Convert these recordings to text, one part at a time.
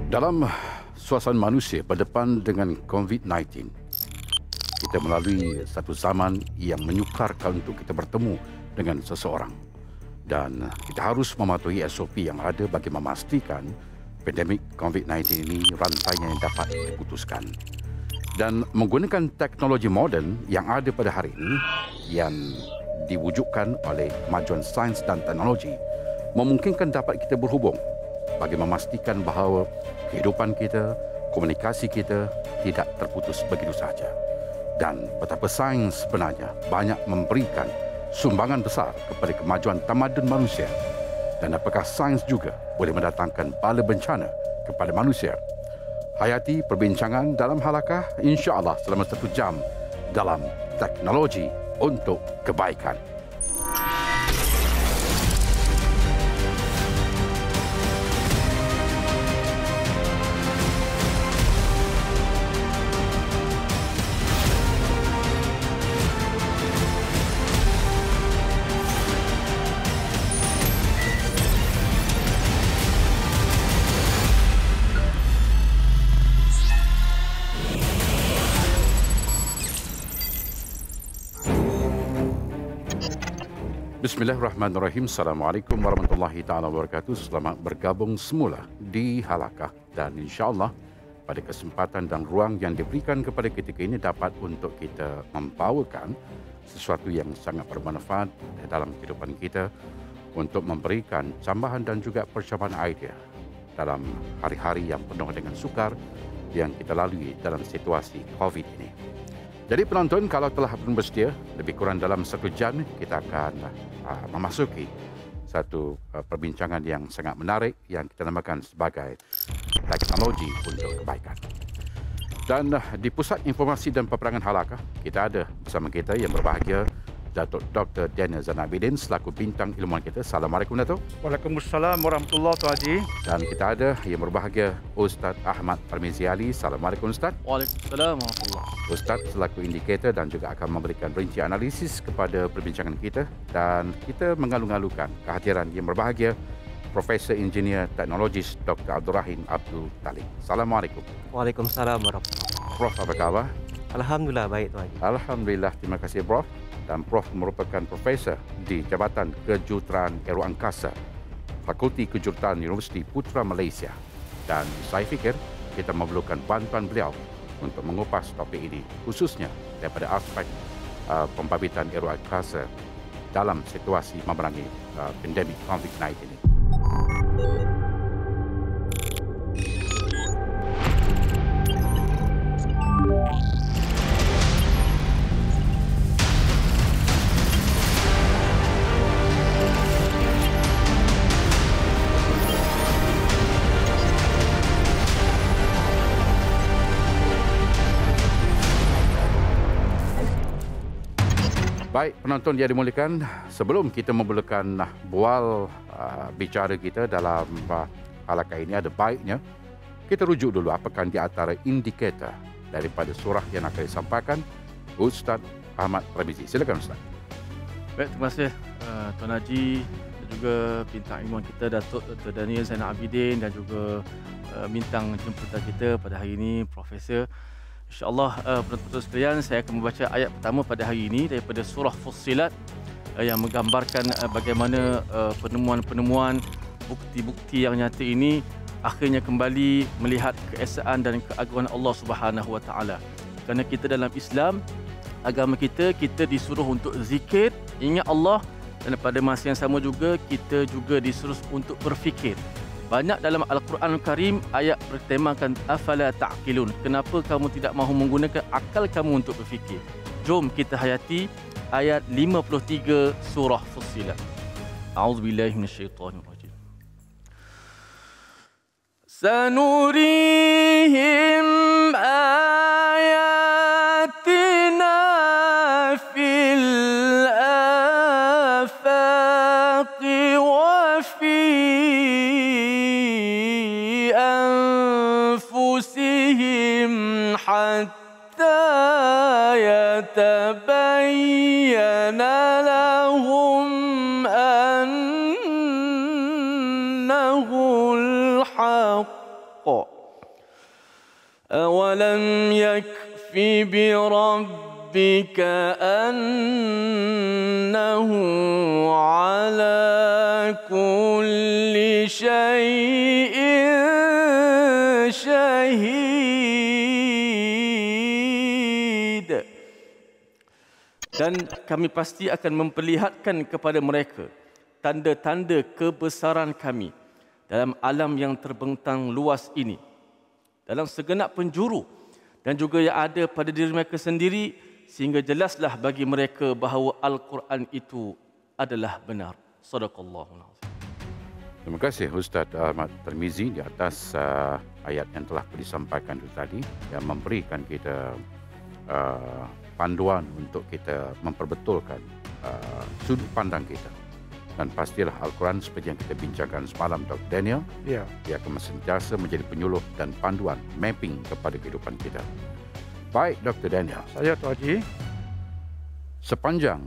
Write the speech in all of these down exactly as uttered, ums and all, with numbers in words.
Dalam suasana manusia berdepan dengan COVID sembilan belas, kita melalui satu zaman yang menyukarkan untuk kita bertemu dengan seseorang. Dan kita harus mematuhi S O P yang ada bagi memastikan pandemik COVID sembilan belas ini rantainya yang dapat diputuskan. Dan menggunakan teknologi moden yang ada pada hari ini yang diwujudkan oleh kemajuan sains dan teknologi memungkinkan dapat kita berhubung bagi memastikan bahawa kehidupan kita, komunikasi kita tidak terputus begitu saja. Dan betapa sains sebenarnya banyak memberikan sumbangan besar kepada kemajuan tamadun manusia. Dan apakah sains juga boleh mendatangkan bala bencana kepada manusia? Hayati perbincangan dalam halakah insya-Allah selama satu jam dalam teknologi untuk kebaikan. Bismillahirrahmanirrahim. Assalamualaikum warahmatullahi taala wabarakatuh. Selamat bergabung semula di Halakah, dan insya-Allah pada kesempatan dan ruang yang diberikan kepada kita ini dapat untuk kita membawakan sesuatu yang sangat bermanfaat dalam kehidupan kita untuk memberikan cambahan dan juga percobaan idea dalam hari-hari yang penuh dengan sukar yang kita lalui dalam situasi COVID ini. Jadi penonton, kalau telah bersedia, lebih kurang dalam satu jam kita akan uh, memasuki satu uh, perbincangan yang sangat menarik yang kita namakan sebagai teknologi untuk kebaikan. Dan uh, di Pusat Informasi dan Peperangan Halakah, kita ada bersama kita yang berbahagia Datuk Doktor Daniel Zainal Abidin selaku bintang ilmuwan kita. Assalamualaikum Datuk. Waalaikumsalam warahmatullahi Tuan Haji. Dan kita ada yang berbahagia Ustaz Ahmad Parmizi Ali. Assalamualaikum Ustaz. Waalaikumsalam warahmatullahi. Ustaz selaku indikator dan juga akan memberikan rinci analisis kepada perbincangan kita, dan kita mengalu-alukan kehadiran yang berbahagia Profesor Engineer Teknologis Doktor Abdul Rahim Abdul Talib. Assalamualaikum. Waalaikumsalam warahmatullahi. Prof, apa khabar? Alhamdulillah baik Tuan Haji. Alhamdulillah, terima kasih Prof. Dan Prof merupakan profesor di Jabatan Kejuruteraan Aeroangkasa, Fakulti Kejuruteraan Universiti Putra Malaysia. Dan saya fikir kita memerlukan bantuan beliau untuk mengupas topik ini, khususnya daripada aspek uh, pembabitan aeroangkasa dalam situasi memerangi uh, pandemik COVID sembilan belas ini. Baik, penonton yang dimuliakan, sebelum kita memulakan uh, bual uh, bicara kita dalam uh, halakah ini, ada baiknya kita rujuk dulu apakah di antara indikator daripada surah yang akan disampaikan Ustaz Ahmad Parmizi. Silakan Ustaz. Baik, terima kasih uh, Tuan Haji dan juga bintang ilmuwan kita Datuk Doktor Daniel Zainal Abidin, dan juga uh, bintang jemputan kita pada hari ini Profesor. InsyaAllah uh, penonton sekalian, saya akan membaca ayat pertama pada hari ini daripada surah Fussilat uh, yang menggambarkan uh, bagaimana uh, penemuan-penemuan, bukti-bukti yang nyata ini akhirnya kembali melihat keesaan dan keagungan Allah Subhanahu Wa Taala. Kerana kita dalam Islam, agama kita, kita disuruh untuk zikir, ingat Allah, dan pada masa yang sama juga kita juga disuruh untuk berfikir. Banyak dalam Al-Quran Al-Karim ayat bertemakan afala ta'qilun. Kenapa kamu tidak mahu menggunakan akal kamu untuk berfikir? Jom kita hayati ayat lima puluh tiga surah Fussilat. A'udzubillahi minasyaitonirrajim. Sanurihim ayatina fil afaqi wa fi حتى يتبين لهم أنه الحق أولم يكف بربك أنه على كل شيء شهيد. Dan kami pasti akan memperlihatkan kepada mereka tanda-tanda kebesaran kami dalam alam yang terbentang luas ini, dalam segenap penjuru dan juga yang ada pada diri mereka sendiri, sehingga jelaslah bagi mereka bahawa Al-Quran itu adalah benar. Sadaqallahul azim. Terima kasih Ustaz Ahmad Tarmizi di atas uh, ayat yang telah disampaikan itu tadi, yang memberikan kita uh, panduan untuk kita memperbetulkan uh, sudut pandang kita. Dan pastilah Al-Quran seperti yang kita bincangkan semalam Doktor Daniel, Ya. dia akan sentiasa menjadi penyuluh dan panduan, mapping kepada kehidupan kita. Baik Doktor Daniel, Saya Tuan Haji. sepanjang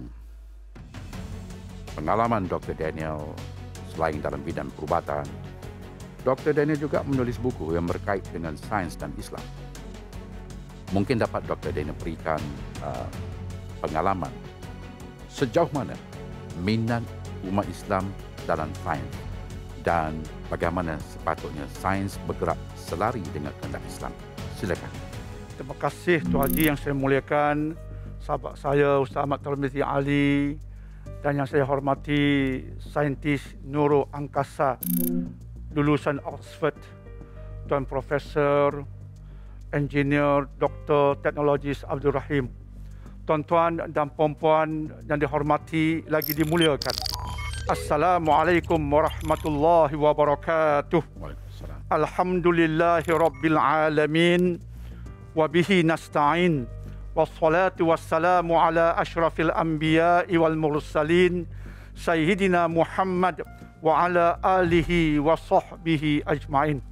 pengalaman Doktor Daniel selain dalam bidang perubatan, Doktor Daniel juga menulis buku yang berkait dengan sains dan Islam. Mungkin dapat Doktor Daniel berikan uh, pengalaman sejauh mana minat umat Islam dalam sains dan bagaimana sepatutnya sains bergerak selari dengan kehendak Islam. Silakan. Terima kasih Tuan Haji yang saya muliakan, sahabat saya Ustaz Ahmad Tarmizi Ali, dan yang saya hormati saintis neuro angkasa lulusan Oxford, Tuan Profesor Engineer Doktor Teknologis Abdul Rahim. Tuan-tuan dan puan-puan yang dihormati lagi dimuliakan. Assalamualaikum warahmatullahi wabarakatuh. Waalaikumsalam. Alhamdulillahi rabbil alamin wa bihi nasta'in wassalatu wassalamu ala asyrafil anbiya'i wal mursalin sayyidina Muhammad wa ala alihi wa sahbihi ajma'in.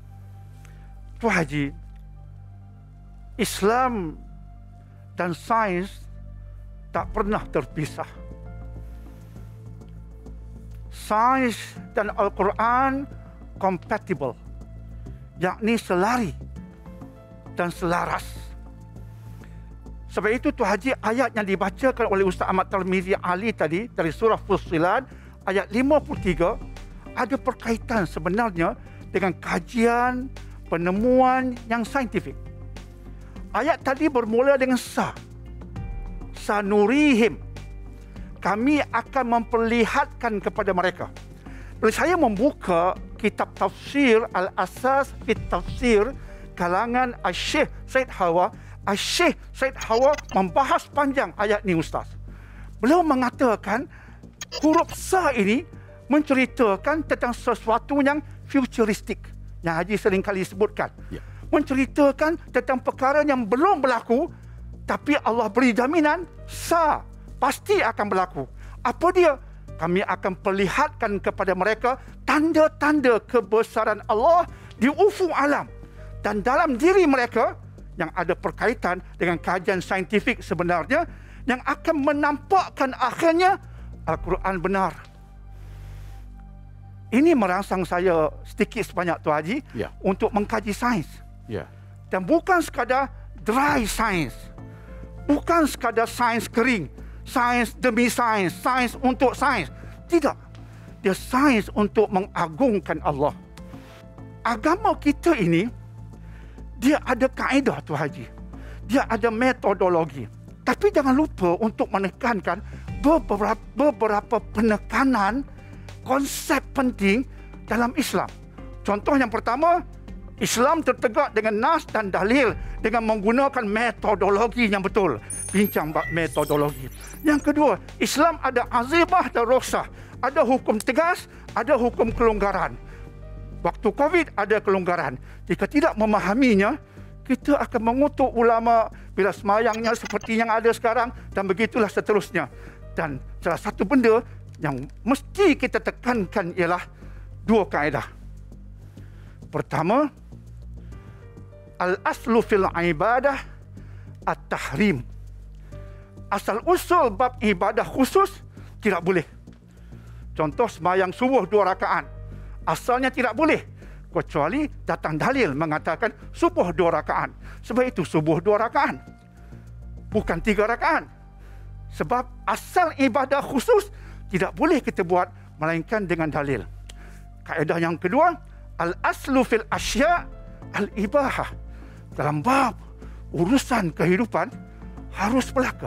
Tuan Haji, Islam dan sains tak pernah terpisah. Sains dan Al-Quran compatible, yakni selari dan selaras. Sebab itu Tuan Haji, ayat yang dibacakan oleh Ustaz Ahmad Tarmizi Ali tadi dari surah Fussilat ayat lima puluh tiga ada perkaitan sebenarnya dengan kajian penemuan yang saintifik. Ayat tadi bermula dengan sa. Sanurihim. Kami akan memperlihatkan kepada mereka. Bila saya membuka kitab tafsir Al-Asas fit Tafsir kalangan Asy-Syaikh Said Hawa, Asy-Syaikh Said Hawa membahas panjang ayat ni Ustaz. Beliau mengatakan huruf sa ini menceritakan tentang sesuatu yang futuristik, yang Haji sering kali sebutkan. Ya. Menceritakan tentang perkara yang belum berlaku, tapi Allah beri jaminan sa pasti akan berlaku. Apa dia? Kami akan perlihatkan kepada mereka tanda-tanda kebesaran Allah di ufuk alam dan dalam diri mereka yang ada perkaitan dengan kajian saintifik sebenarnya, yang akan menampakkan akhirnya Al-Quran benar. Ini merangsang saya sedikit sebanyak Tuan Haji Ya. untuk mengkaji sains. Ya. Dan bukan sekadar dry science, bukan sekadar sains kering, sains demi sains, sains untuk sains. Tidak. Dia sains untuk mengagungkan Allah. Agama kita ini, dia ada kaedah Tuan Haji. Dia ada metodologi. Tapi jangan lupa untuk menekankan beberapa, beberapa penekanan konsep penting dalam Islam. Contoh yang pertama, Islam tertegak dengan nas dan dalil dengan menggunakan metodologi yang betul. Bincang bab metodologi. Yang kedua, Islam ada azimah dan rukhsah. Ada hukum tegas, ada hukum kelonggaran. Waktu Covid ada kelonggaran. Jika tidak memahaminya, kita akan mengutuk ulama bila semayangnya seperti yang ada sekarang dan begitulah seterusnya. Dan salah satu benda yang mesti kita tekankan ialah dua kaedah. Pertama, al-aslu fil ibadah at-tahrim. Asal usul bab ibadah khusus tidak boleh. Contoh sembahyang subuh dua rakaat. Asalnya tidak boleh. kecuali datang dalil mengatakan subuh dua rakaat. Sebab itu subuh dua rakaat, bukan tiga rakaat. Sebab asal ibadah khusus tidak boleh kita buat melainkan dengan dalil. Kaedah yang kedua, al-aslu fil asya' al-ibahah. Dalam bab urusan kehidupan harus belaka.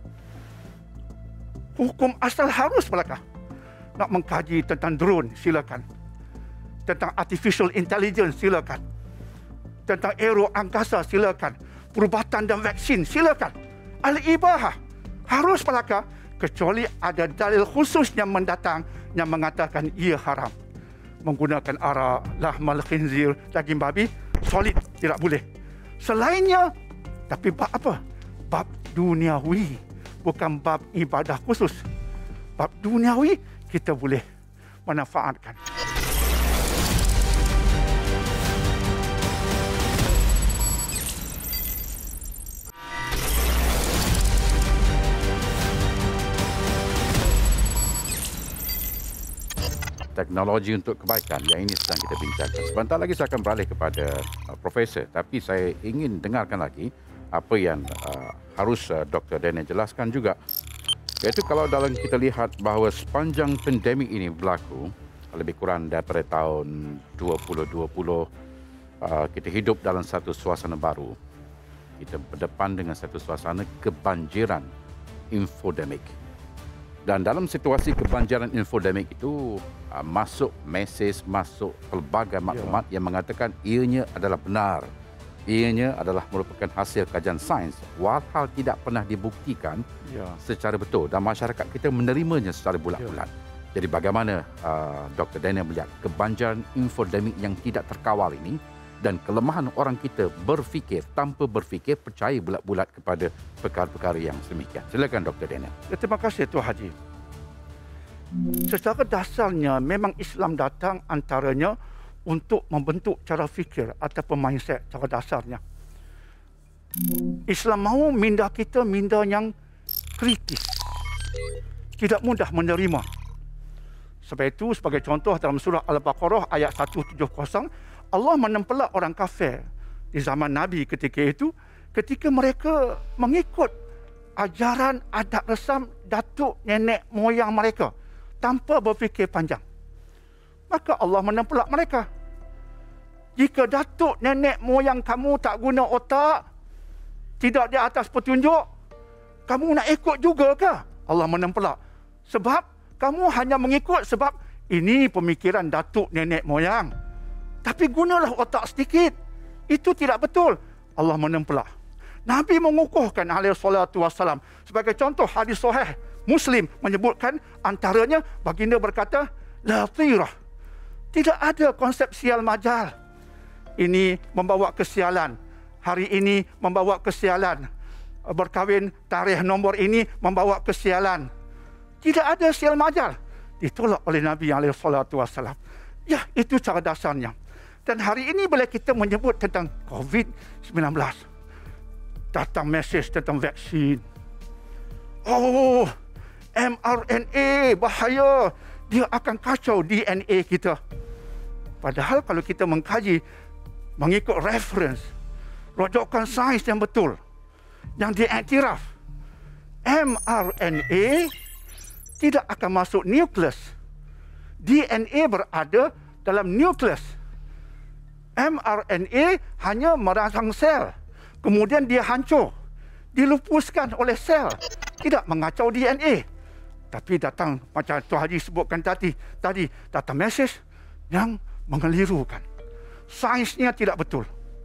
Hukum asal harus belaka. Nak mengkaji tentang drone, silakan. Tentang artificial intelligence, silakan. Tentang aero angkasa, silakan. Perubatan dan vaksin, silakan. Al-ibahah harus belaka, kecuali ada dalil khusus yang mendatang yang mengatakan ia haram. Menggunakan arak, lahmal khinzir, daging babi, solid, tidak boleh. Selainnya, tapi bab apa? Bab duniawi, bukan bab ibadah khusus. Bab duniawi kita boleh manfaatkan. Teknologi untuk kebaikan yang ini sedang kita bincangkan. Sebentar lagi saya akan beralih kepada uh, Profesor, tapi saya ingin dengarkan lagi apa yang uh, harus uh, Doktor Daniel jelaskan juga. Iaitu kalau dalam kita lihat bahawa sepanjang pandemik ini berlaku, lebih kurang daripada tahun dua ribu dua puluh, uh, kita hidup dalam satu suasana baru. Kita berdepan dengan satu suasana kebanjiran infodemik. Dan dalam situasi kebanjiran infodemik itu, uh, masuk mesej, masuk pelbagai maklumat ya. yang mengatakan ianya adalah benar. Ianya adalah merupakan hasil kajian sains, walhal tidak pernah dibuktikan ya. secara betul. Dan masyarakat kita menerimanya secara bulat-bulat. Ya. Jadi bagaimana uh, Doktor Daniel melihat kebanjiran infodemik yang tidak terkawal ini dan kelemahan orang kita berfikir tanpa berfikir, percaya bulat-bulat kepada perkara-perkara yang sedemikian. Silakan Doktor Daniel. Ya, terima kasih Tuan Haji. Secara dasarnya memang Islam datang antaranya untuk membentuk cara fikir ataupun mindset cara dasarnya. Islam mahu minda kita minda yang kritis. Tidak mudah menerima. Sebab itu sebagai contoh dalam surah Al-Baqarah ayat seratus tujuh puluh, Allah menempelak orang kafir di zaman Nabi ketika itu, ketika mereka mengikut ajaran adat resam datuk nenek moyang mereka tanpa berfikir panjang. Maka Allah menempelak mereka. Jika datuk nenek moyang kamu tak guna otak, tidak di atas petunjuk, kamu nak ikut juga ke? Allah menempelak. Sebab kamu hanya mengikut sebab ini pemikiran datuk nenek moyang. Tapi gunalah otak sedikit. Itu tidak betul. Allah menempelak. Nabi mengukuhkan alaihi salatu wassalam. Sebagai contoh hadis sahih Muslim menyebutkan antaranya baginda berkata, la tirah. Tidak ada konsep sial majal. Ini membawa kesialan. Hari ini membawa kesialan. Berkahwin tarikh nombor ini membawa kesialan. Tidak ada sial majal. Ditolak oleh Nabi alaihi salatu wassalam. Ya, itu cara dasarnya. Dan hari ini bila kita menyebut tentang covid sembilan belas, datang mesej tentang vaksin. Oh, M R N A bahaya. Dia akan kacau D N A kita. Padahal kalau kita mengkaji mengikut reference, rujukan sains yang betul, yang diiktiraf, M R N A tidak akan masuk nukleus. D N A berada dalam nukleus. M R N A hanya merangsang sel. Kemudian dia hancur. Dilupuskan oleh sel. Tidak mengacau D N A. Tapi datang, macam Tuan Haji sebutkan tadi, tadi datang mesej yang mengelirukan. Sainsnya tidak betul.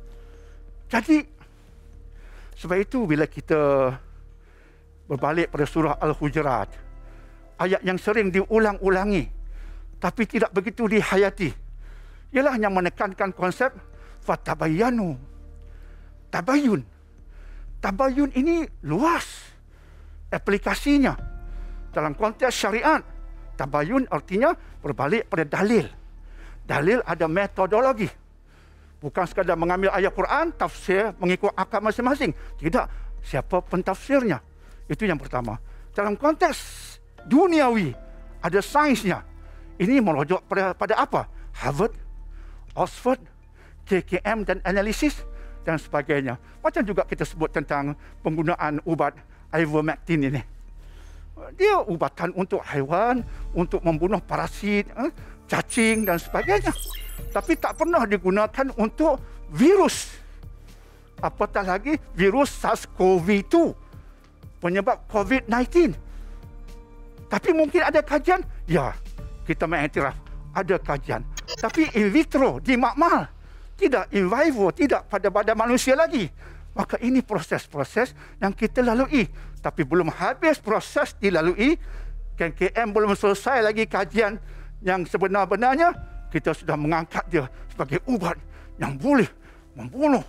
Jadi, sebab itu bila kita berbalik pada surah Al-Hujurat, ayat yang sering diulang-ulangi, tapi tidak begitu dihayati, ialah yang menekankan konsep fatabayanu. Tabayun. Tabayun ini luas aplikasinya. Dalam konteks syariat, tabayun artinya berbalik pada dalil. Dalil ada metodologi. Bukan sekadar mengambil ayat Quran, tafsir mengikut akal masing-masing. Tidak, siapa pentafsirnya. Itu yang pertama. Dalam konteks duniawi, ada sainsnya. Ini merujuk pada, pada apa? Harvard, Oxford, K K M dan analisis dan sebagainya. Macam juga kita sebut tentang penggunaan ubat ivermectin ini. Dia ubatan untuk haiwan, untuk membunuh parasit, eh, cacing dan sebagainya. Tapi tak pernah digunakan untuk virus. Apatah lagi virus SARS-CoV dua penyebab COVID sembilan belas. Tapi mungkin ada kajian? Ya, kita mengiktiraf ada kajian. Tapi in vitro, di makmal. Tidak in vivo, tidak pada badan manusia lagi. Maka ini proses-proses yang kita lalui. Tapi belum habis proses dilalui, K K M belum selesai lagi kajian yang sebenar-benarnya, kita sudah mengangkat dia sebagai ubat yang boleh membunuh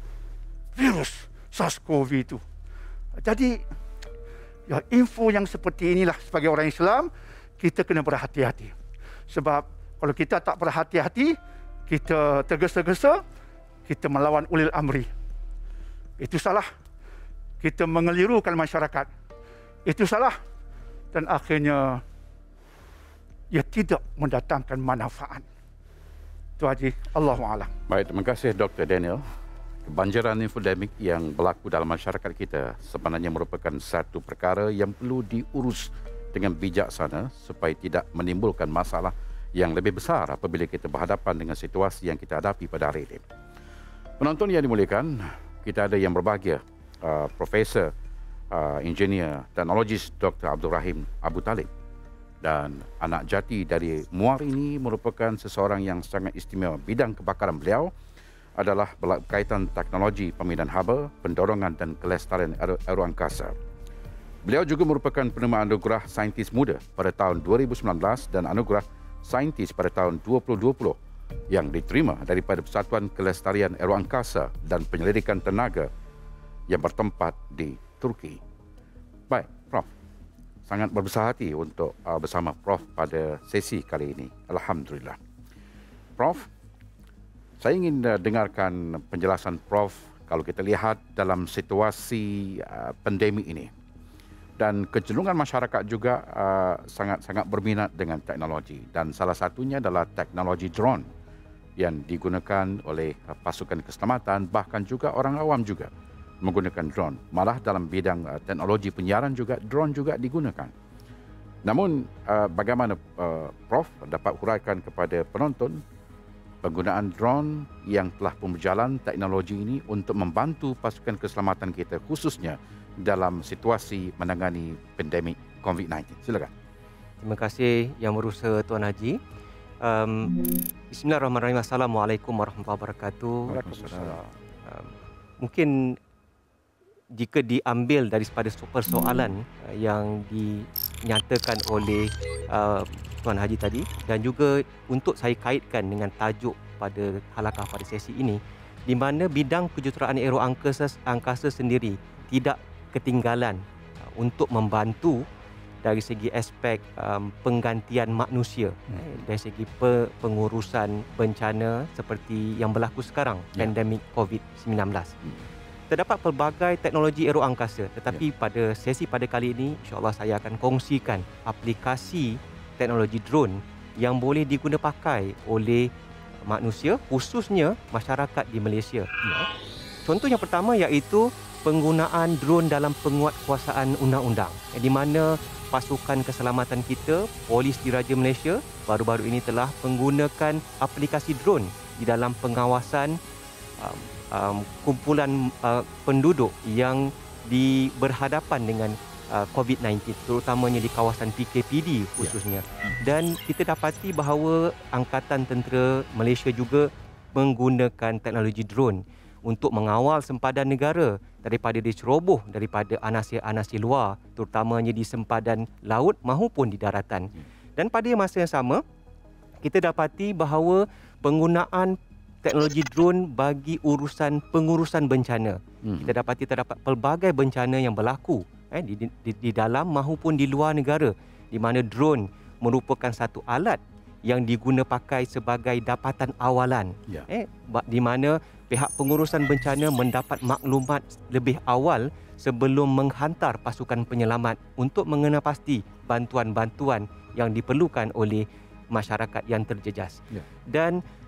virus SARS-CoV dua. Jadi, ya, info yang seperti inilah sebagai orang Islam, kita kena berhati-hati. Sebab kalau kita tak berhati-hati, kita tergesa-gesa, kita melawan ulil amri. Itu salah. Kita mengelirukan masyarakat. Itu salah. Dan akhirnya, ia tidak mendatangkan manfaat. Itu Haji. Allahu'alam. Baik, terima kasih Doktor Daniel. Kebanjiran infodemik yang berlaku dalam masyarakat kita sebenarnya merupakan satu perkara yang perlu diurus dengan bijaksana supaya tidak menimbulkan masalah yang lebih besar apabila kita berhadapan dengan situasi yang kita hadapi pada hari ini. Penonton yang dimuliakan, kita ada yang berbahagia, uh, Profesor uh, Engineer Teknologis Doktor Abdul Rahim Abu Talib. Dan anak jati dari Muar ini merupakan seseorang yang sangat istimewa. Bidang kebakaran beliau adalah berkaitan teknologi pemindahan haba, pendorongan dan kelestarian aeroangkasa. Beliau juga merupakan penerima anugerah saintis muda pada tahun dua ribu sembilan belas dan anugerah saintis pada tahun dua ribu dua puluh yang diterima daripada Persatuan Kelestarian Aeroangkasa dan Penyelidikan Tenaga yang bertempat di Turki. Baik, Prof Sangat berbesar hati untuk uh, bersama Prof pada sesi kali ini. Alhamdulillah. Prof saya ingin uh, dengarkan penjelasan Prof kalau kita lihat dalam situasi uh, pandemik ini. Dan kecenderungan masyarakat juga uh, sangat-sangat berminat dengan teknologi. Dan salah satunya adalah teknologi drone yang digunakan oleh uh, pasukan keselamatan, bahkan juga orang awam juga menggunakan drone. Malah dalam bidang uh, teknologi penyiaran juga, drone juga digunakan. Namun, uh, bagaimana uh, Prof dapat huraikan kepada penonton penggunaan drone yang telah pun berjalan teknologi ini untuk membantu pasukan keselamatan kita khususnya dalam situasi menangani pandemik COVID sembilan belas. Silakan. Terima kasih Yang Berusaha Tuan Haji. Um, Bismillahirrahmanirrahim. Assalamualaikum warahmatullahi wabarakatuh. Waalaikumsalam. Um, mungkin jika diambil daripada persoalan uh, yang dinyatakan oleh uh, Tuan Haji tadi dan juga untuk saya kaitkan dengan tajuk pada halakah pada sesi ini, di mana bidang kejuruteraan aeroangkasa angkasa sendiri tidak ketinggalan uh, untuk membantu dari segi aspek um, penggantian manusia, hmm. eh, dari segi pe- pengurusan bencana seperti yang berlaku sekarang, ya. Pandemik COVID sembilan belas. Hmm. Terdapat pelbagai teknologi aeroangkasa, tetapi ya. pada sesi pada kali ini insya-Allah saya akan kongsikan aplikasi teknologi drone yang boleh diguna pakai oleh manusia, khususnya masyarakat di Malaysia. Ya. Contoh yang pertama iaitu penggunaan drone dalam penguatkuasaan undang-undang, di mana pasukan keselamatan kita, Polis Diraja Malaysia baru-baru ini telah menggunakan aplikasi drone di dalam pengawasan um, um, kumpulan uh, penduduk yang di berhadapan dengan uh, COVID sembilan belas, terutamanya di kawasan P K P D khususnya. Dan kita dapati bahawa Angkatan Tentera Malaysia juga menggunakan teknologi drone untuk mengawal sempadan negara daripada diceroboh daripada anasir-anasir luar, terutamanya di sempadan laut maupun di daratan. Dan pada masa yang sama, kita dapati bahawa penggunaan teknologi drone bagi urusan pengurusan bencana. Hmm. Kita dapati terdapat pelbagai bencana yang berlaku eh, di, di, di dalam maupun di luar negara, di mana drone merupakan satu alat yang diguna pakai sebagai dapatan awalan. Ya. Eh, di mana pihak pengurusan bencana mendapat maklumat lebih awal sebelum menghantar pasukan penyelamat untuk mengenal pasti bantuan-bantuan yang diperlukan oleh masyarakat yang terjejas. Ya. Dan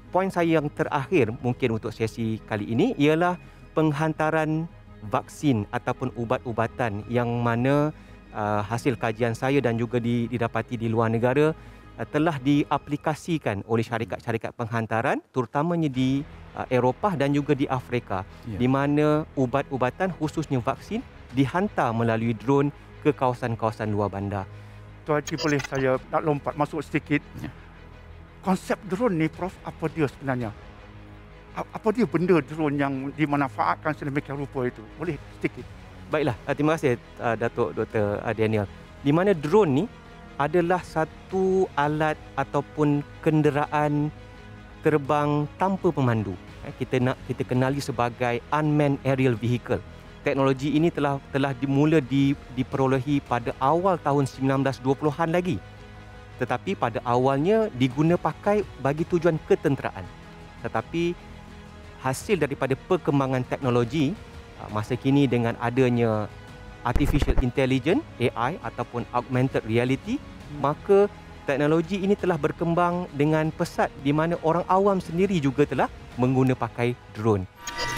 poin saya yang terakhir mungkin untuk sesi kali ini ialah penghantaran vaksin ataupun ubat-ubatan yang mana uh, hasil kajian saya dan juga didapati di luar negara uh, telah diaplikasikan oleh syarikat-syarikat penghantaran terutamanya di uh, Eropah dan juga di Afrika, ya. Di mana ubat-ubatan khususnya vaksin dihantar melalui drone ke kawasan-kawasan luar bandar. Tuan Haji, boleh saya nak lompat masuk sedikit? Ya. Konsep drone ni, Prof, apa dia sebenarnya? Apa dia benda drone yang dimanfaatkan sedemikian rupa itu? Boleh sedikit? Baiklah, terima kasih uh, Datuk Doktor Daniel. Di mana drone ni adalah satu alat ataupun kenderaan terbang tanpa pemandu. Kita nak kita kenali sebagai unmanned aerial vehicle. Teknologi ini telah telah dimula di, diperolehi pada awal tahun sembilan belas dua puluhan lagi. Tetapi pada awalnya diguna pakai bagi tujuan ketenteraan. Tetapi hasil daripada perkembangan teknologi masa kini dengan adanya artificial intelligence A I ataupun augmented reality, maka teknologi ini telah berkembang dengan pesat di mana orang awam sendiri juga telah mengguna pakai drone.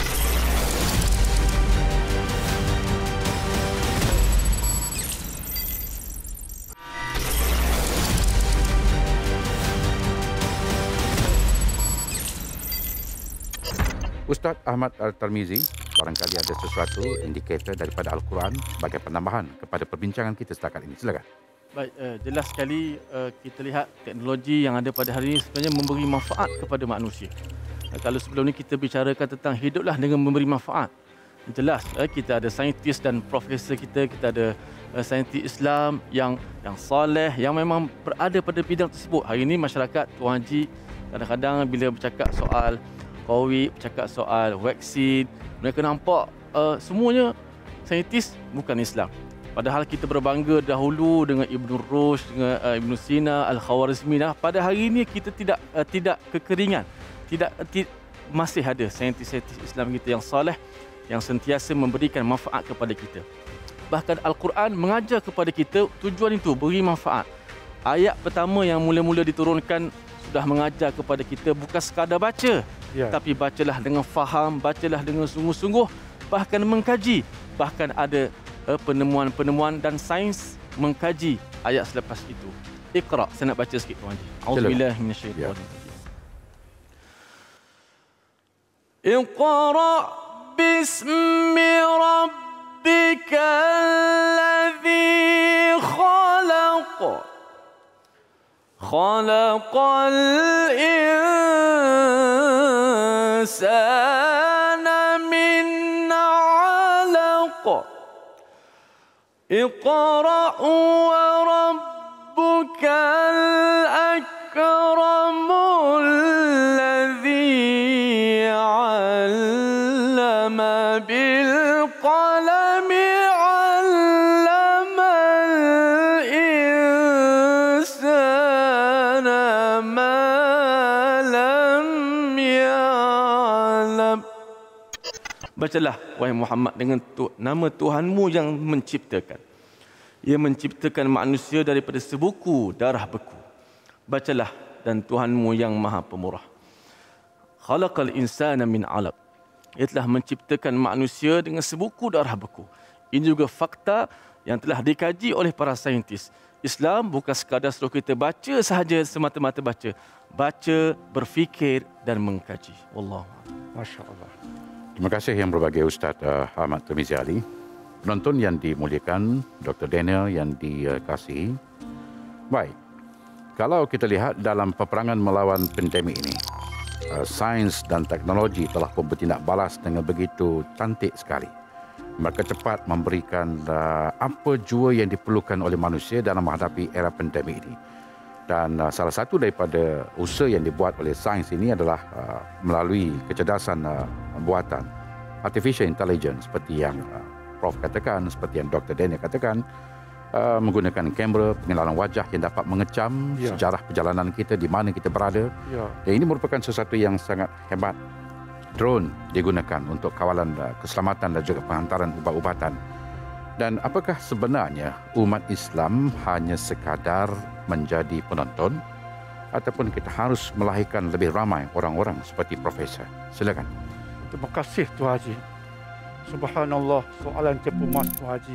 Ustaz Ahmad Al-Tarmizi, barangkali ada sesuatu indikator daripada Al-Quran sebagai penambahan kepada perbincangan kita setakat ini. Silakan. Baik, uh, jelas sekali uh, kita lihat teknologi yang ada pada hari ini sebenarnya memberi manfaat kepada manusia. Uh, kalau sebelum ini kita bicarakan tentang hiduplah dengan memberi manfaat. Jelas uh, kita ada saintis dan profesor kita, kita ada uh, saintis Islam yang yang soleh, yang memang berada pada bidang tersebut. Hari ini masyarakat, Tuan Haji, kadang-kadang bila bercakap soal COVID, bercakap soal vaksin, mereka nampak uh, semuanya saintis bukan Islam. Padahal kita berbangga dahulu dengan Ibn Rushd, dengan uh, Ibn Sina, Al-Khawarizmi. Pada hari ini kita tidak uh, tidak kekeringan. Tidak uh, masih ada saintis-saintis Islam kita yang soleh, yang sentiasa memberikan manfaat kepada kita. Bahkan Al-Quran mengajar kepada kita tujuan itu, beri manfaat. Ayat pertama yang mula-mula diturunkan sudah mengajar kepada kita bukan sekadar baca, ya. Tapi bacalah dengan faham, bacalah dengan sungguh-sungguh, bahkan mengkaji. Bahkan ada uh, penemuan-penemuan dan sains mengkaji ayat selepas itu. Iqra, saya nak baca sikit Tuan Haji. A'udzubillahi minasyaitanir rajim. Iqra bismi rabbikal ladzi khalaq. خلق الإنسان من علق اقرأ وربك الأكرم الذي علم بالقلم Bacalah, wahai Muhammad, dengan tu, nama Tuhanmu yang menciptakan. Ia menciptakan manusia daripada sebuku darah beku. Bacalah, dan Tuhanmu yang maha pemurah. Khalaqal insana min 'alaq. Ia telah menciptakan manusia dengan sebuku darah beku. Ini juga fakta yang telah dikaji oleh para saintis. Islam bukan sekadar suruh kita baca sahaja, semata-mata baca. Baca, berfikir dan mengkaji. Wallahu a'lam. Masya-Allah. Terima kasih yang berbahagia Ustaz uh, Ahmad Tarmizi Ali. Penonton yang dimuliakan, Doktor Daniel yang dikasihi. Baik, kalau kita lihat dalam peperangan melawan pandemik ini, uh, sains dan teknologi telah pun bertindak balas dengan begitu cantik sekali. Mereka cepat memberikan uh, apa jua yang diperlukan oleh manusia dalam menghadapi era pandemik ini. Dan uh, salah satu daripada usaha yang dibuat oleh sains ini adalah uh, melalui kecerdasan uh, buatan artificial intelligence seperti yang uh, Prof katakan, seperti yang Doktor Daniel katakan, uh, menggunakan kamera pengenalan wajah yang dapat mengecam ya. sejarah perjalanan kita, di mana kita berada. Ya. Dan ini merupakan sesuatu yang sangat hebat. Drone digunakan untuk kawalan uh, keselamatan dan juga penghantaran ubat-ubatan. Dan apakah sebenarnya umat Islam hanya sekadar menjadi penonton ataupun kita harus melahirkan lebih ramai orang-orang seperti Profesor? Silakan. Terima kasih Tuan Haji. Subhanallah, soalan cepu mas Tuan Haji.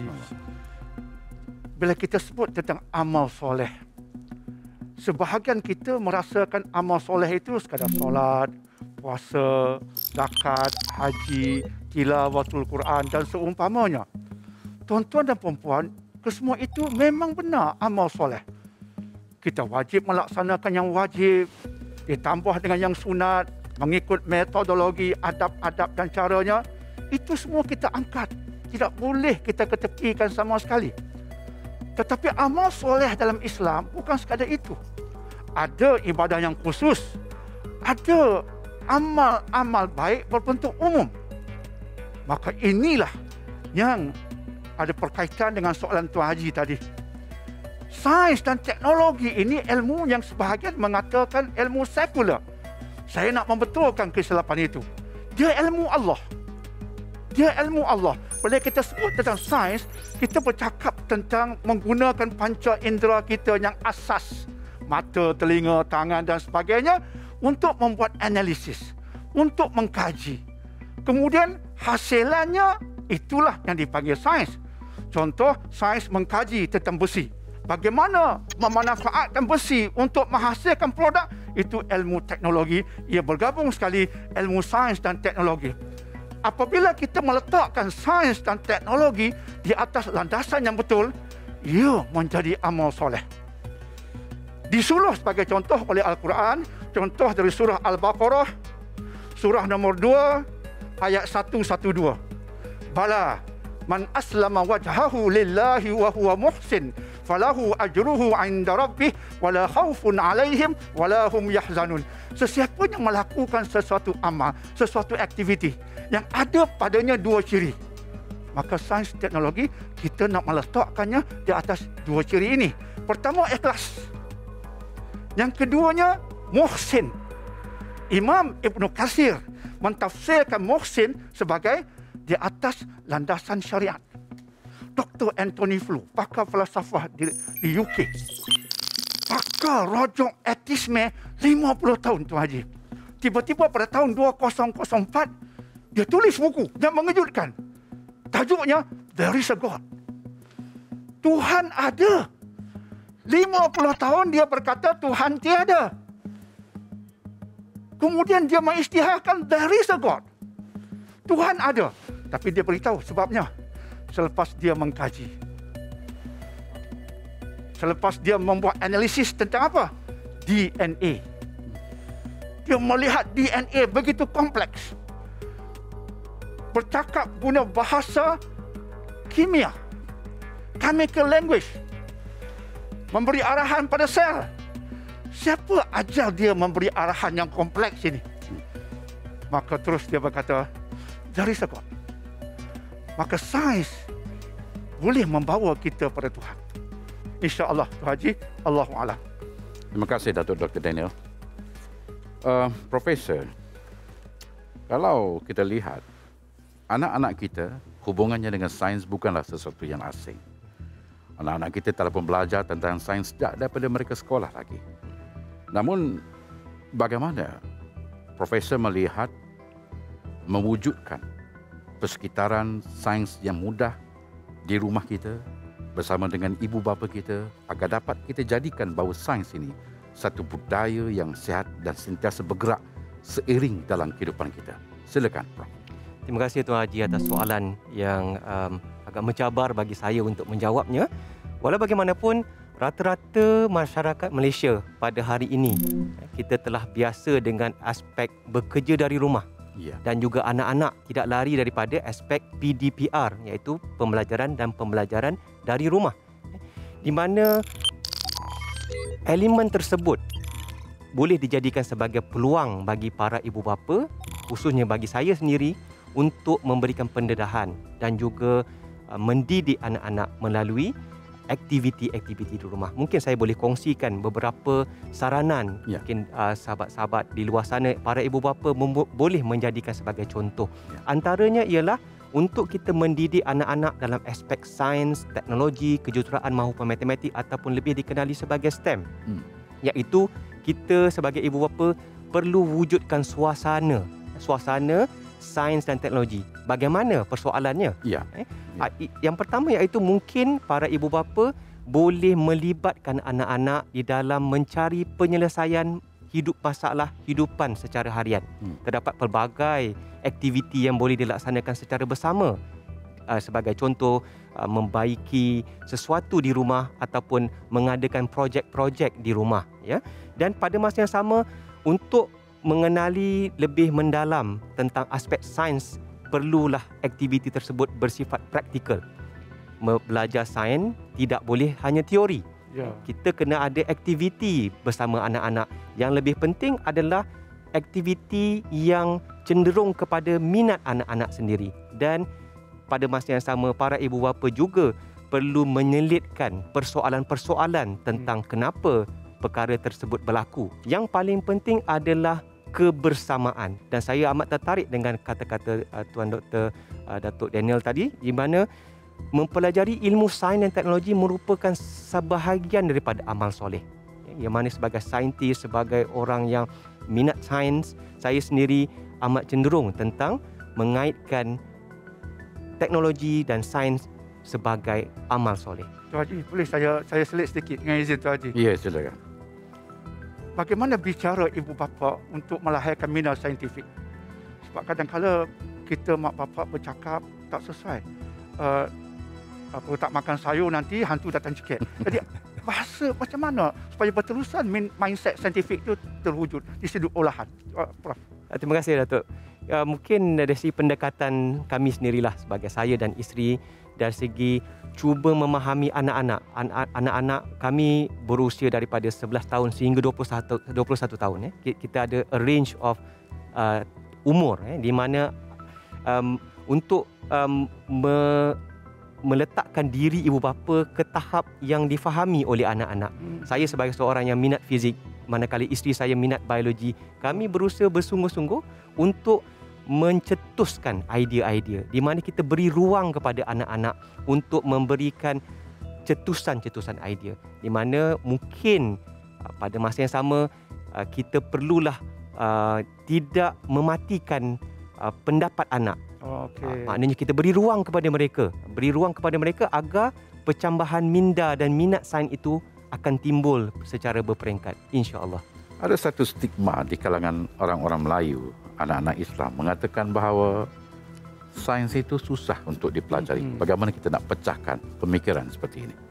Bila kita sebut tentang amal soleh, sebahagian kita merasakan amal soleh itu sekadar solat, puasa, zakat, haji, tilawatul Quran dan seumpamanya. Tuan-tuan dan puan-puan, kesemua itu memang benar amal soleh. Kita wajib melaksanakan yang wajib, ditambah dengan yang sunat, mengikut metodologi, adab-adab dan caranya. Itu semua kita angkat. Tidak boleh kita ketepikan sama sekali. Tetapi amal soleh dalam Islam bukan sekadar itu. Ada ibadah yang khusus. Ada amal-amal baik berbentuk umum. Maka inilah yang ada berkaitan dengan soalan Tuan Haji tadi. Sains dan teknologi ini ilmu yang sebahagian mengatakan ilmu sekular. Saya nak membetulkan kesilapan itu. Dia ilmu Allah. Dia ilmu Allah. Bila kita sebut tentang sains, kita bercakap tentang menggunakan panca indera kita yang asas. Mata, telinga, tangan dan sebagainya untuk membuat analisis. Untuk mengkaji. Kemudian hasilannya itulah yang dipanggil sains. Contoh, sains mengkaji tentang besi. Bagaimana memanfaatkan besi untuk menghasilkan produk, itu ilmu teknologi. Ia bergabung sekali ilmu sains dan teknologi. Apabila kita meletakkan sains dan teknologi di atas landasan yang betul, ia menjadi amal soleh. Disuruh sebagai contoh oleh Al-Quran, contoh dari surah Al-Baqarah, surah nombor dua, ayat seratus dua belas. Bala, man aslama wajhahu lillahi wa huwa muhsin, falahu ajruhu 'inda rabbih wala khaufun 'alaihim wala hum yahzanun. Sesiapa yang melakukan sesuatu amal, sesuatu aktiviti yang ada padanya dua ciri, maka sains teknologi kita nak meletakkannya di atas dua ciri ini. Pertama, ikhlas. Yang keduanya, muhsin. Imam Ibn Katsir mentafsirkan muhsin sebagai di atas landasan syariat. Doktor Anthony Flew, pakar falsafah di, di U K, pakar rojok etisme lima puluh tahun Tuan Haji. Tiba-tiba pada tahun dua ribu empat, dia tulis buku yang mengejutkan. Tajuknya, There is a God. Tuhan ada. lima puluh tahun dia berkata Tuhan tiada. Kemudian dia mengisytiharkan there is a God. Tuhan ada. Tapi dia beritahu sebabnya. Selepas dia mengkaji. Selepas dia membuat analisis tentang apa? D N A. Dia melihat D N A begitu kompleks. Bercakap guna bahasa kimia. Chemical language. Memberi arahan pada sel. Siapa ajar dia memberi arahan yang kompleks ini? Maka terus dia berkata, there is a God. Maka sains boleh membawa kita pada Tuhan. InsyaAllah, Tuan Haji, Allahu'alam. Terima kasih Datuk Doktor Daniel. Uh, Profesor, kalau kita lihat, anak-anak kita hubungannya dengan sains bukanlah sesuatu yang asing. Anak-anak kita telah pun belajar tentang sains sejak daripada mereka sekolah lagi. Namun, bagaimana Profesor melihat mewujudkan persekitaran sains yang mudah di rumah kita bersama dengan ibu bapa kita agar dapat kita jadikan bahawa sains ini satu budaya yang sihat dan sentiasa bergerak seiring dalam kehidupan kita. Silakan, Prof. Terima kasih Tuan Haji atas soalan yang um, agak mencabar bagi saya untuk menjawabnya. Walau bagaimanapun, rata-rata masyarakat Malaysia pada hari ini, kita telah biasa dengan aspek bekerja dari rumah. Ya. Dan juga anak-anak tidak lari daripada aspek P D P R, iaitu pembelajaran dan pembelajaran dari rumah. Di mana elemen tersebut boleh dijadikan sebagai peluang bagi para ibu bapa, khususnya bagi saya sendiri, untuk memberikan pendedahan dan juga uh, mendidik anak-anak melalui aktiviti-aktiviti di rumah. Mungkin saya boleh kongsikan beberapa saranan. Ya. Mungkin uh, sahabat-sahabat di luar sana, para ibu bapa boleh menjadikan sebagai contoh. Ya. Antaranya ialah untuk kita mendidik anak-anak dalam aspek sains, teknologi, kejuruteraan maupun matematik ataupun lebih dikenali sebagai STEM. Hmm. Iaitu kita sebagai ibu bapa perlu wujudkan suasana, suasana sains dan teknologi. Bagaimana persoalannya? Ya. Eh? Ya. Yang pertama iaitu mungkin para ibu bapa boleh melibatkan anak-anak di dalam mencari penyelesaian hidup masalah hidupan secara harian. Hmm. Terdapat pelbagai aktiviti yang boleh dilaksanakan secara bersama. Uh, sebagai contoh, uh, membaiki sesuatu di rumah ataupun mengadakan projek-projek di rumah, ya. Dan pada masa yang sama, untuk mengenali lebih mendalam tentang aspek sains, perlulah aktiviti tersebut bersifat praktikal. Belajar sains tidak boleh hanya teori. Ya. Kita kena ada aktiviti bersama anak-anak. Yang lebih penting adalah aktiviti yang cenderung kepada minat anak-anak sendiri. Dan pada masa yang sama, para ibu bapa juga perlu menyelitkan persoalan-persoalan tentang kenapa perkara tersebut berlaku. Yang paling penting adalah kebersamaan. Dan saya amat tertarik dengan kata-kata uh, Tuan Doktor uh, Datuk Daniel tadi, di mana mempelajari ilmu sains dan teknologi merupakan sebahagian daripada amal soleh. Yang mana sebagai saintis, sebagai orang yang minat sains, saya sendiri amat cenderung tentang mengaitkan teknologi dan sains sebagai amal soleh. Tuan Haji, boleh saya saya selit sedikit dengan izin Tuan Haji? Ya, silakan. Bagaimana bicara ibu bapa untuk melahirkan minat saintifik? Sebab kadang-kadang kita mak bapa bercakap tak sesuai. Uh, apa tak makan sayur nanti hantu datang cekik. Jadi bahasa macam mana supaya berterusan mindset saintifik itu terwujud di sudut olahan? Uh, Prof. Terima kasih Datuk. Uh, mungkin dari segi pendekatan kami sendirilah sebagai saya dan isteri, dari segi cuba memahami anak-anak. Anak-anak kami berusia daripada sebelas tahun sehingga dua puluh satu tahun. Eh. Kita ada a range of uh, umur eh, di mana um, untuk um, me, meletakkan diri ibu bapa ke tahap yang difahami oleh anak-anak. Hmm. Saya sebagai seorang yang minat fizik, manakala isteri saya minat biologi, kami berusaha bersungguh-sungguh untuk mencetuskan idea-idea di mana kita beri ruang kepada anak-anak untuk memberikan cetusan-cetusan idea, di mana mungkin pada masa yang sama kita perlulah uh, tidak mematikan uh, pendapat anak. Okay. Uh, maknanya kita beri ruang kepada mereka, beri ruang kepada mereka agar percambahan minda dan minat sains itu akan timbul secara berperingkat, insya-Allah. Ada satu stigma di kalangan orang-orang Melayu, anak-anak Islam, mengatakan bahawa sains itu susah untuk dipelajari. Hmm. Bagaimana kita nak pecahkan pemikiran seperti ini?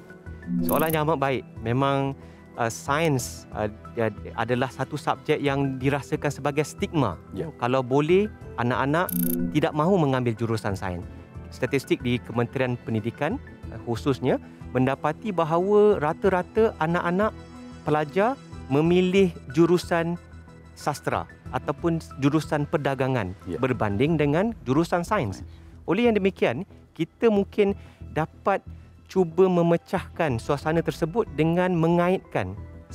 Soalan yang amat baik. Memang uh, sains uh, adalah satu subjek yang dirasakan sebagai stigma. Ya. Kalau boleh, anak-anak tidak mahu mengambil jurusan sains. Statistik di Kementerian Pendidikan uh, khususnya mendapati bahawa rata-rata anak-anak pelajar memilih jurusan sastra ataupun jurusan perdagangan ya, berbanding dengan jurusan sains. Oleh yang demikian, kita mungkin dapat cuba memecahkan suasana tersebut dengan mengaitkan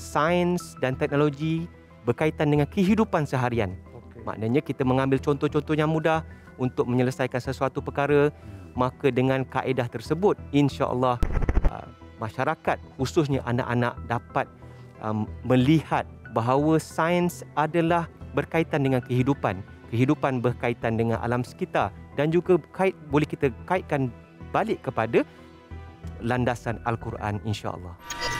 sains dan teknologi berkaitan dengan kehidupan seharian. Okay. Maknanya kita mengambil contoh-contoh yang mudah untuk menyelesaikan sesuatu perkara, maka dengan kaedah tersebut, insya-Allah uh, masyarakat, khususnya anak-anak, dapat um, melihat bahawa sains adalah berkaitan dengan kehidupan. Kehidupan berkaitan dengan alam sekitar dan juga kait, boleh kita kaitkan balik kepada landasan Al-Quran, insya-Allah.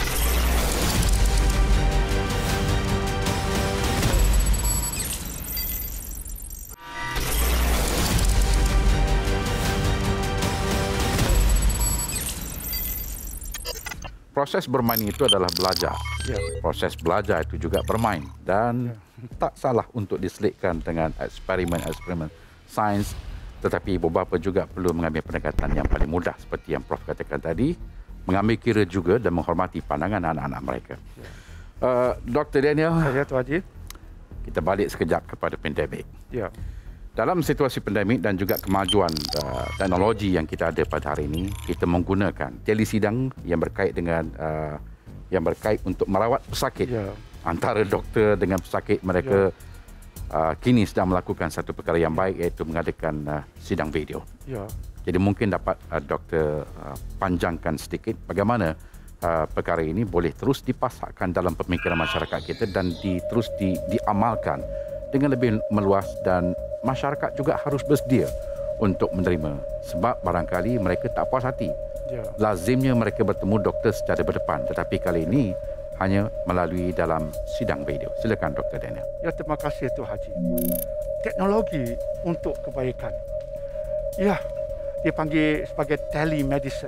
Proses bermain itu adalah belajar. Ya. Proses belajar itu juga bermain. Dan ya, tak salah untuk diselitkan dengan eksperimen-eksperimen sains. Tetapi ibu bapa juga perlu mengambil pendekatan yang paling mudah seperti yang Prof katakan tadi. Mengambil kira juga dan menghormati pandangan anak-anak mereka. Ya. Uh, Doktor Daniel, saya Tuan Haji. Kita balik sekejap kepada pandemik. Ya. Dalam situasi pandemik dan juga kemajuan uh, teknologi yang kita ada pada hari ini, kita menggunakan telesidang yang berkait dengan uh, yang berkait untuk merawat pesakit. Ya. Antara doktor dengan pesakit, mereka ya, uh, kini sedang melakukan satu perkara yang baik, iaitu mengadakan uh, sidang video. Ya. Jadi mungkin dapat uh, doktor uh, panjangkan sedikit bagaimana uh, perkara ini boleh terus dipasakkan dalam pemikiran masyarakat kita dan di, terus di, diamalkan dengan lebih meluas, dan masyarakat juga harus bersedia untuk menerima, sebab barangkali mereka tak puas hati. Ya. Lazimnya mereka bertemu doktor secara berdepan, tetapi kali ini hanya melalui dalam sidang video. Silakan Doktor Daniel. Ya, terima kasih Tuan Haji. Teknologi untuk kebaikan. Ya, dipanggil sebagai telemedicine.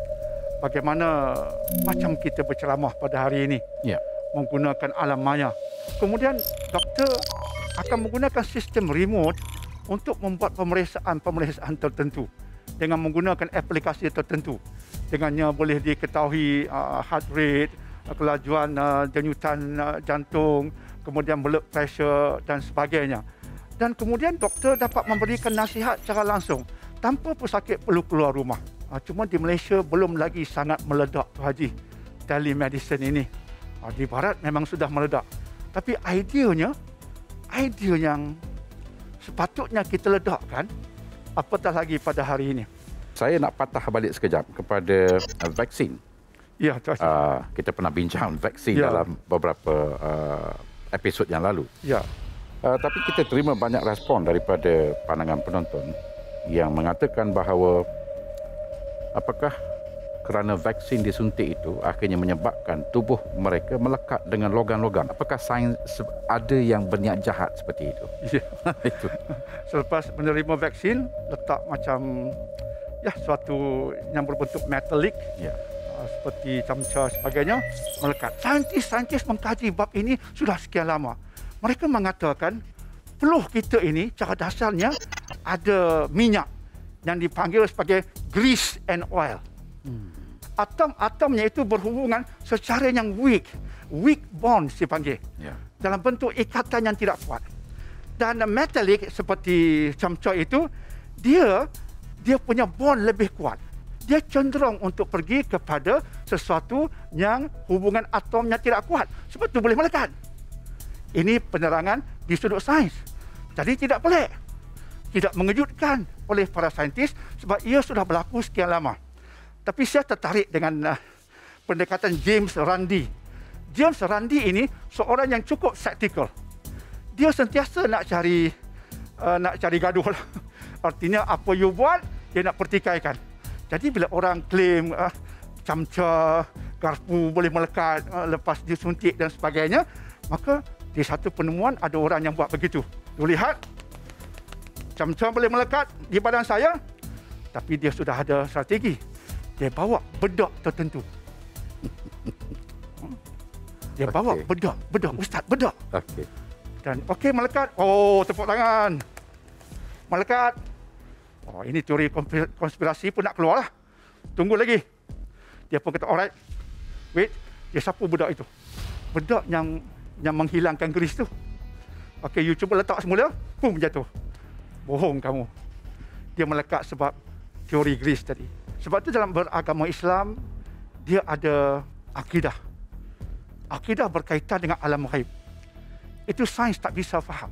Bagaimana macam kita berceramah pada hari ini. Ya. Menggunakan alam maya. Kemudian doktor akan menggunakan sistem remote untuk membuat pemeriksaan-pemeriksaan tertentu dengan menggunakan aplikasi tertentu. Dengannya boleh diketahui uh, heart rate, kelajuan uh, denyutan uh, jantung, kemudian blood pressure dan sebagainya. Dan kemudian doktor dapat memberikan nasihat secara langsung tanpa pesakit perlu keluar rumah. Uh, cuma di Malaysia belum lagi sangat meledak, Tuan Haji, telemedicine ini. Uh, di barat memang sudah meledak. Tapi ideanya, idea yang sepatutnya kita ledakkan, apatah lagi pada hari ini. Saya nak patah balik sekejap kepada uh, vaksin. Ya, Tuan Haji. Uh, kita pernah bincang vaksin Ya. dalam beberapa uh, episod yang lalu. Ya. Uh, tapi kita terima banyak respon daripada pandangan penonton yang mengatakan bahawa apakah kerana vaksin disuntik itu akhirnya menyebabkan tubuh mereka melekat dengan logam-logam. Apakah sains ada yang berniat jahat seperti itu? Ya. Itu. Selepas menerima vaksin, letak macam ya suatu yang berbentuk metalik, Ya. uh, seperti camca sebagainya, melekat. Saintis-saintis mengkaji bab ini sudah sekian lama. Mereka mengatakan peluh kita ini cara dasarnya ada minyak yang dipanggil sebagai grease and oil. Hmm. Atom-atomnya itu berhubungan secara yang weak. Weak bonds dipanggil. Ya. Dalam bentuk ikatan yang tidak kuat. Dan metalik seperti camca itu, dia dia punya bond lebih kuat. Dia cenderung untuk pergi kepada sesuatu yang hubungan atomnya tidak kuat. Sebab itu boleh melekat. Ini penerangan di sudut sains. Jadi tidak pelik. Tidak mengejutkan oleh para saintis sebab ia sudah berlaku sekian lama. Tapi saya tertarik dengan uh, pendekatan James Randi. James Randi ini seorang yang cukup skeptikal. Dia sentiasa nak cari uh, nak cari gaduh lah. Artinya apa you buat, dia nak pertikaikan. Jadi bila orang claim uh, camca, garpu boleh melekat uh, lepas disuntik dan sebagainya, maka di satu penemuan ada orang yang buat begitu. You lihat, camca boleh melekat di badan saya, tapi dia sudah ada strategi. Dia bawa bedak tertentu. Dia bawa Okey. bedak, bedak, Ustaz, bedak. Okey. Dan okey, melekat. Oh, tepuk tangan. Melekat. Oh, ini teori konspirasi pun nak keluar lah. Tunggu lagi. Dia pun kata, alright. Wait, dia sapu bedak itu. Bedak yang yang menghilangkan grease tu. Okey, you cuba letak semula. Pum, jatuh. Bohong kamu. Dia melekat sebab teori grease tadi. Sebab itu dalam beragama Islam, dia ada akidah. Akidah berkaitan dengan alam ghaib. Itu sains tak bisa faham.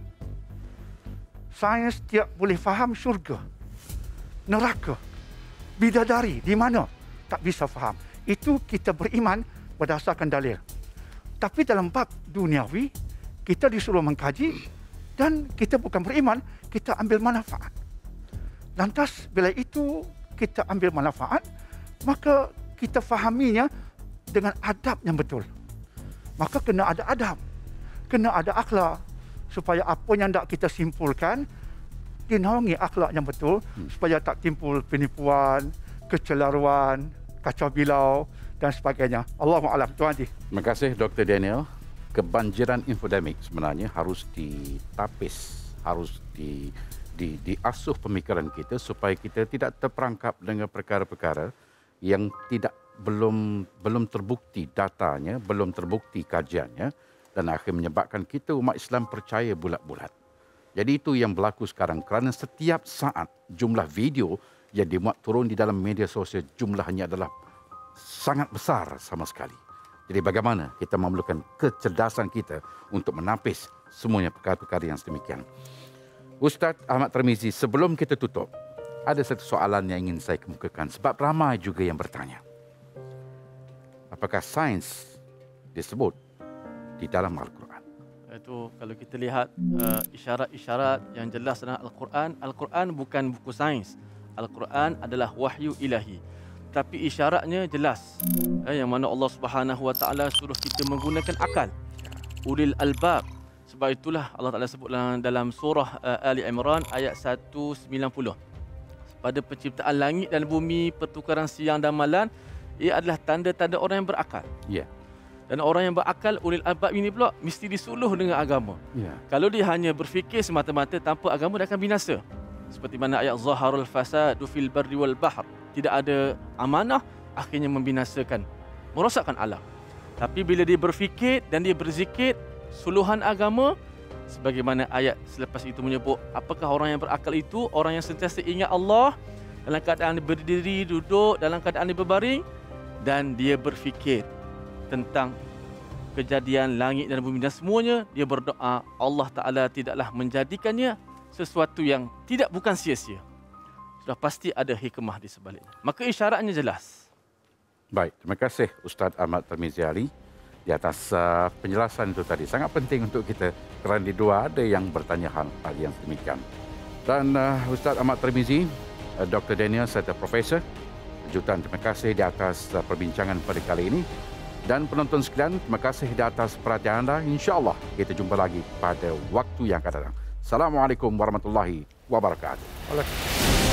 Sains tidak boleh faham syurga, neraka, bidadari, di mana. Tak bisa faham. Itu kita beriman berdasarkan dalil. Tapi dalam bab duniawi, kita disuruh mengkaji dan kita bukan beriman, kita ambil manfaat. Lantas bila itu kita ambil manfaat, maka kita fahaminya dengan adab yang betul. Maka kena ada adab, kena ada akhlak, supaya apa yang tak kita simpulkan dinaungi akhlak yang betul, hmm. supaya tak timbul penipuan, kecelaruan, kacau bilau dan sebagainya. Allahu a'lam. Tuan Haji. Terima kasih Doktor Daniel. Kebanjiran infodemik sebenarnya harus ditapis, harus di Di, diasuh pemikiran kita supaya kita tidak terperangkap dengan perkara-perkara yang tidak belum belum terbukti datanya, belum terbukti kajiannya dan akhirnya menyebabkan kita umat Islam percaya bulat-bulat. Jadi itu yang berlaku sekarang kerana setiap saat jumlah video yang dimuat turun di dalam media sosial jumlahnya adalah sangat besar sama sekali. Jadi bagaimana kita memerlukan kecerdasan kita untuk menapis semuanya perkara-perkara yang sedemikian. Ustaz Ahmad Tarmizi, sebelum kita tutup, ada satu soalan yang ingin saya kemukakan sebab ramai juga yang bertanya. apakah sains disebut di dalam Al-Quran? Itu kalau kita lihat uh, isyarat-isyarat yang jelas dalam Al-Quran, Al-Quran bukan buku sains. Al-Quran adalah wahyu ilahi. Tapi isyaratnya jelas. Eh, yang mana Allah Subhanahu Wa Taala suruh kita menggunakan akal. Ulil albab. Sebab itulah Allah Taala sebut dalam surah uh, Ali Imran ayat seratus sembilan puluh. Pada penciptaan langit dan bumi, pertukaran siang dan malam, ia adalah tanda-tanda orang yang berakal. Ya. Yeah. Dan orang yang berakal, ulil albab ini pula mesti disuluh dengan agama. Yeah. Kalau dia hanya berfikir semata-mata tanpa agama, dia akan binasa. Seperti mana ayat zaharul fasadu fil barri wal bahr. Tidak ada amanah, akhirnya membinasakan, merosakkan alam. Tapi bila dia berfikir dan dia berzikir, suluhan agama, sebagaimana ayat selepas itu menyebut, apakah orang yang berakal itu? Orang yang sentiasa ingat Allah, dalam keadaan dia berdiri, duduk, dalam keadaan dia berbaring, dan dia berfikir tentang kejadian langit dan bumi dan semuanya, dia berdoa, Allah Ta'ala tidaklah menjadikannya sesuatu yang tidak bukan sia-sia. Sudah pasti ada hikmah di sebaliknya. Maka isyaratnya jelas. Baik, terima kasih Ustaz Ahmad Tarmizi Ali di atas uh, penjelasan itu tadi. Sangat penting untuk kita kerana di dua ada yang bertanya hal, hal yang demikian. Dan uh, Ustaz Ahmad Tarmizi, uh, Doktor Daniel serta Profesor, jutaan terima kasih di atas uh, perbincangan pada kali ini. Dan penonton sekalian, terima kasih di atas perhatian anda. InsyaAllah kita jumpa lagi pada waktu yang akan datang. Assalamualaikum warahmatullahi wabarakatuh. Waalaikumsalam.